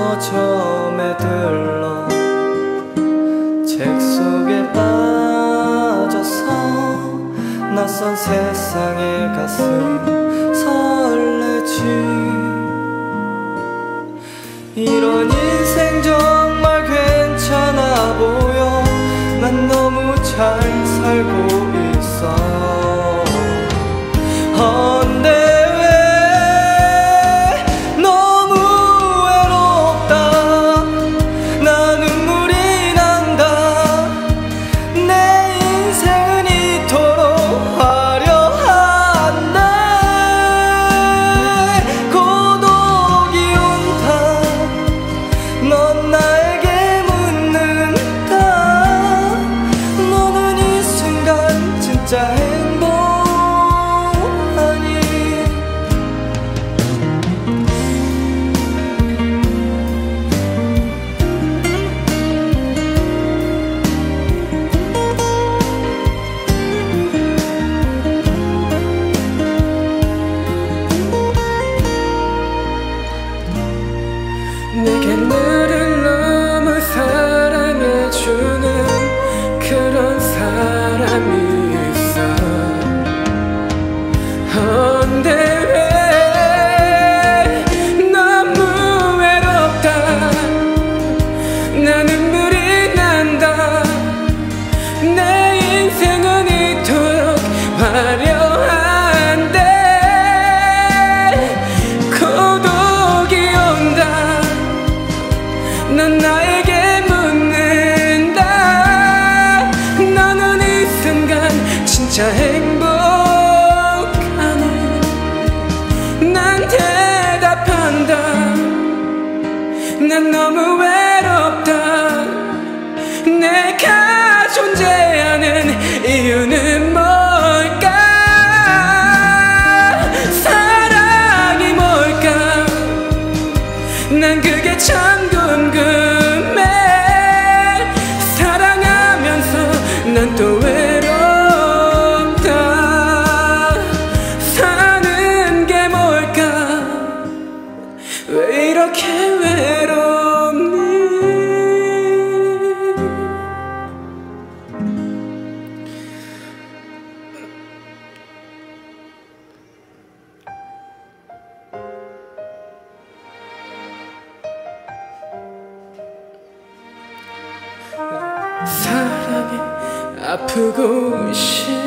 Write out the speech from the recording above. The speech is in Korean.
서점에 들러 책 속에 빠져서 낯선 세상에 가슴 설레지. 이런 인생 정말 괜찮아 보여. 난 너무 잘 살고 있어. 근데 내게 너를 너무 사랑해주는 그런 사람이 있어. 근데 왜 너무 외롭다. 나 눈물이 난다. 내 인생은 이토록 화려한데 고독이 온다. 넌 나에게 묻는다. 너는 이 순간 진짜 행복하니? 난 대답한다. 난 너무 외롭다. 내가 존재하는 이유는 뭘까? 사랑이 뭘까? 난 그게 참 궁금해. 사랑하면서 난 또 외롭다. 사는 게 뭘까? 왜 이렇게 외롭니? 사랑해 아프고 싫어.